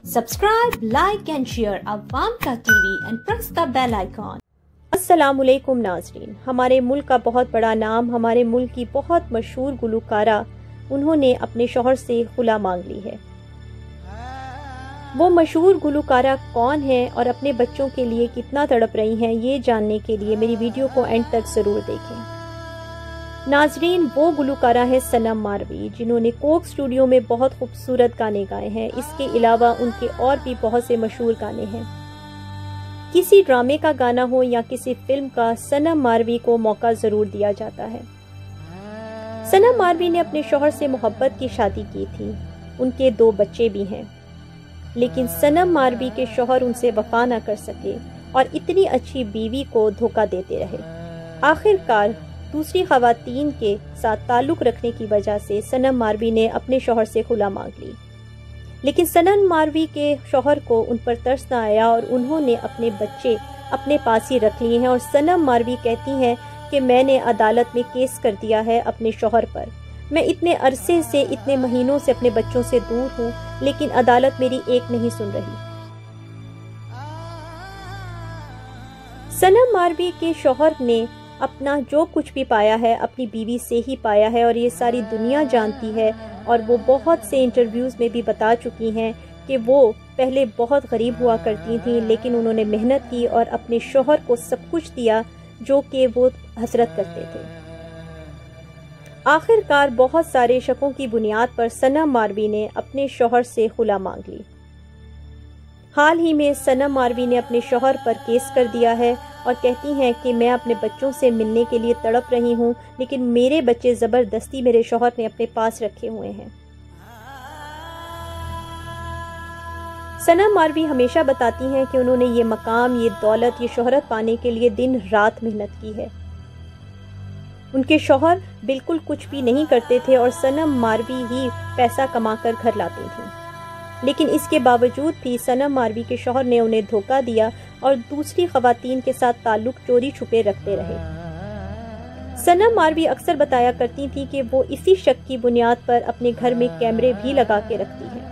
Subscribe, like and share Awamka TV and press the bell icon. अस्सलाम वालेकुम नाज़रीन। हमारे मुल्क का बहुत बड़ा नाम, हमारे मुल्क की बहुत मशहूर गुलकारा, उन्होंने अपने शौहर से खुला मांग ली है। वो मशहूर गुलकारा कौन है और अपने बच्चों के लिए कितना तड़प रही हैं, ये जानने के लिए मेरी वीडियो को एंड तक ज़रूर देखें। नाजरीन, वो गुलकारा है सनम मारवी, जिन्होंने कोक स्टूडियो में बहुत खूबसूरत गाने गाए हैं। इसके अलावा उनके और भी बहुत से मशहूर गाने हैं। किसी ड्रामे का गाना हो या किसी फिल्म का, सनम मारवी को मौका ज़रूर दिया जाता है। सनम मारवी ने अपने शौहर से मोहब्बत की शादी की थी। उनके 2 बच्चे भी हैं, लेकिन सनम मारवी के शौहर उनसे वफा न कर सके और इतनी अच्छी बीवी को धोखा देते रहे। आखिरकार दूसरी खवातीन के साथ ताल्लुक़ रखने की वजह से सनम मारवी ने अपने शौहर से खुला मांग ली, लेकिन सनम मारवी के शौहर को उन पर तरस न आया और उन्होंने अपने बच्चे अपने पास ही रख लिए हैं। और सनम मारवी कहती हैं कि मैंने अदालत में केस कर दिया है अपने शौहर पर। मैं इतने अरसे से, इतने महीनों से अपने बच्चों से दूर हूँ, लेकिन अदालत मेरी एक नहीं सुन रही। सनम मारवी के शौहर ने अपना जो कुछ भी पाया है अपनी बीवी से ही पाया है और ये सारी दुनिया जानती है। और वो बहुत से इंटरव्यूज़ में भी बता चुकी हैं कि वो पहले बहुत गरीब हुआ करती थी, लेकिन उन्होंने मेहनत की और अपने शौहर को सब कुछ दिया जो कि वो हसरत करते थे। आखिरकार बहुत सारे शकों की बुनियाद पर सनम मारवी ने अपने शौहर से खुला मांग ली। हाल ही में सनम मारवी ने अपने शौहर पर केस कर दिया है और कहती हैं कि मैं अपने बच्चों से मिलने के लिए तड़प रही हूँ, लेकिन मेरे बच्चे ज़बरदस्ती मेरे शौहर ने अपने पास रखे हुए हैं। सनम मारवी हमेशा बताती हैं कि उन्होंने ये मकाम, ये दौलत, ये शोहरत पाने के लिए दिन रात मेहनत की है। उनके शौहर बिल्कुल कुछ भी नहीं करते थे और सनम मारवी ही पैसा कमाकर घर लाती थी, लेकिन इसके बावजूद भी सनम मारवी के शौहर ने उन्हें धोखा दिया और दूसरी खवातीन के साथ ताल्लुक चोरी छुपे रखते रहे। सनम मारवी अक्सर बताया करती थी कि वो इसी शक की बुनियाद पर अपने घर में कैमरे भी लगा के रखती हैं।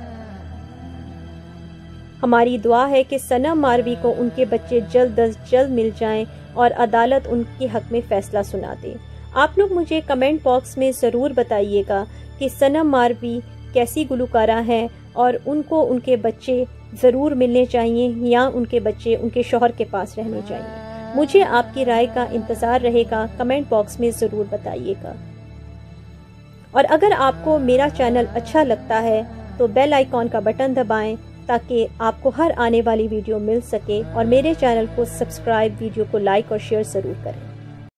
हमारी दुआ है कि सनम मारवी को उनके बच्चे जल्द अज जल्द मिल जाएं और अदालत उनके हक में फैसला सुना दे। आप लोग मुझे कमेंट बॉक्स में ज़रूर बताइएगा कि सनम मारवी कैसी गुलकारा हैं और उनको उनके बच्चे ज़रूर मिलने चाहिए या उनके बच्चे उनके शौहर के पास रहने चाहिए। मुझे आपकी राय का इंतज़ार रहेगा, कमेंट बॉक्स में ज़रूर बताइएगा। और अगर आपको मेरा चैनल अच्छा लगता है तो बेल आइकॉन का बटन दबाएं ताकि आपको हर आने वाली वीडियो मिल सके, और मेरे चैनल को सब्सक्राइब, वीडियो को लाइक और शेयर ज़रूर करें।